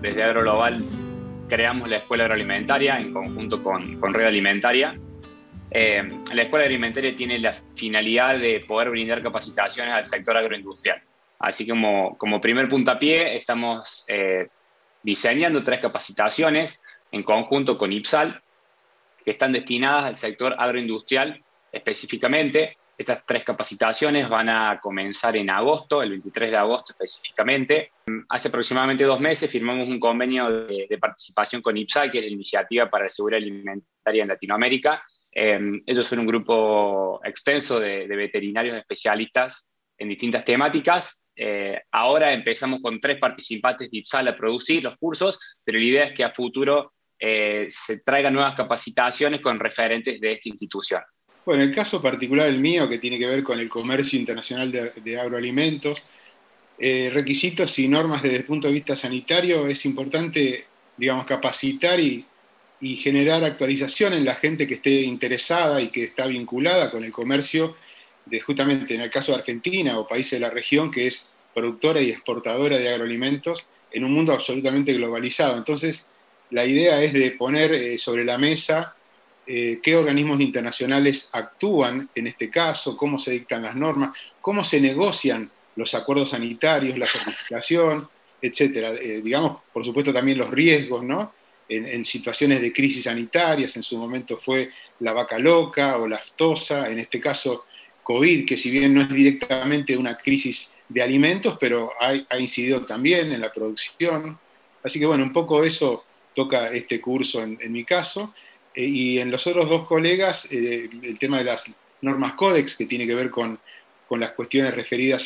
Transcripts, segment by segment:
desde AgroGlobal creamos la Escuela Agroalimentaria en conjunto con Red Alimentaria. La Escuela Agroalimentaria tiene la finalidad de poder brindar capacitaciones al sector agroindustrial. Así que como primer puntapié estamos diseñando 3 capacitaciones en conjunto con IPSAL, que están destinadas al sector agroindustrial específicamente. Estas 3 capacitaciones van a comenzar en agosto, el 23 de agosto específicamente. Hace aproximadamente 2 meses firmamos un convenio de participación con IPSAL, que es la Iniciativa para la Seguridad Alimentaria en Latinoamérica. Ellos son un grupo extenso de veterinarios especialistas en distintas temáticas. Ahora empezamos con 3 participantes de IPSAL a producir los cursos, pero la idea es que a futuro se traigan nuevas capacitaciones con referentes de esta institución. Bueno, el caso particular el mío, que tiene que ver con el comercio internacional de agroalimentos, requisitos y normas desde el punto de vista sanitario, es importante, digamos, capacitar y generar actualización en la gente que esté interesada y que está vinculada con el comercio, justamente en el caso de Argentina o países de la región, que es productora y exportadora de agroalimentos en un mundo absolutamente globalizado. Entonces, la idea es de poner sobre la mesa qué organismos internacionales actúan en este caso, cómo se dictan las normas, cómo se negocian los acuerdos sanitarios, la certificación, etcétera. Digamos, por supuesto, también los riesgos, ¿no? En situaciones de crisis sanitarias, en su momento fue la vaca loca o la aftosa, en este caso COVID, que si bien no es directamente una crisis de alimentos, pero ha incidido también en la producción. Así que bueno, un poco eso toca este curso en mi caso. Y en los otros 2 colegas, el tema de las normas Codex, que tiene que ver con las cuestiones referidas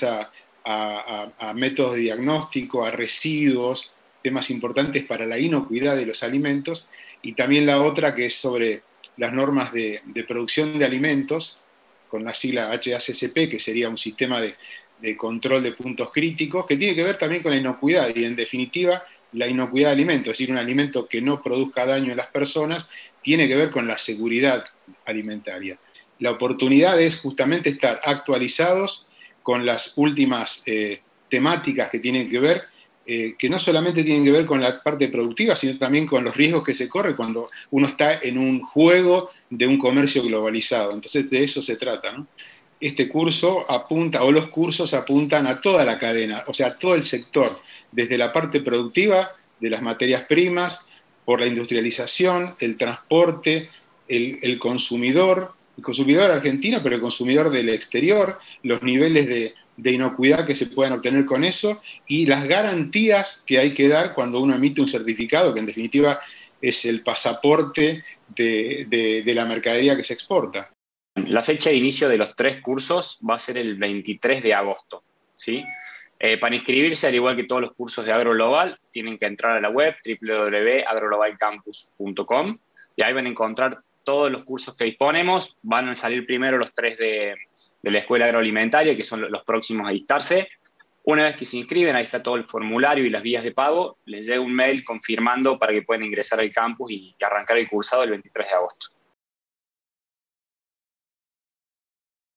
a métodos de diagnóstico, a residuos, temas importantes para la inocuidad de los alimentos, y también la otra que es sobre las normas de producción de alimentos, con la sigla HACCP, que sería un sistema de control de puntos críticos, que tiene que ver también con la inocuidad, y en definitiva la inocuidad de alimentos, es decir, un alimento que no produzca daño en las personas, tiene que ver con la seguridad alimentaria. La oportunidad es justamente estar actualizados con las últimas temáticas que tienen que ver, que no solamente tienen que ver con la parte productiva, sino también con los riesgos que se corre cuando uno está en un juego de un comercio globalizado. Entonces, de eso se trata, ¿no? Este curso apunta, o los cursos apuntan a toda la cadena, o sea, a todo el sector, desde la parte productiva de las materias primas, por la industrialización, el transporte, el consumidor argentino, pero el consumidor del exterior, los niveles de inocuidad que se puedan obtener con eso y las garantías que hay que dar cuando uno emite un certificado, que en definitiva es el pasaporte de la mercadería que se exporta. La fecha de inicio de los 3 cursos va a ser el 23 de agosto, ¿sí? Para inscribirse, al igual que todos los cursos de AgroGlobal, tienen que entrar a la web www.agroglobalcampus.com y ahí van a encontrar todos los cursos que disponemos. Van a salir primero los 3 de la Escuela Agroalimentaria, que son los próximos a dictarse. Una vez que se inscriben, ahí está todo el formulario y las vías de pago. Les llega un mail confirmando para que puedan ingresar al campus y arrancar el cursado el 23 de agosto.